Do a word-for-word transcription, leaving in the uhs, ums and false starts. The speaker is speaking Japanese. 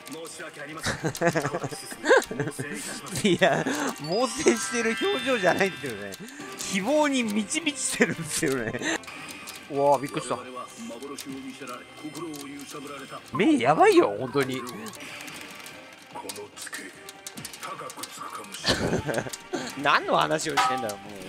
いや、猛省してる表情じゃないんですよね。希望に満ち満ちてるんですよね。うわあ、びっくりした。目やばいよ、本当に。何の話をしてんだよ、もう。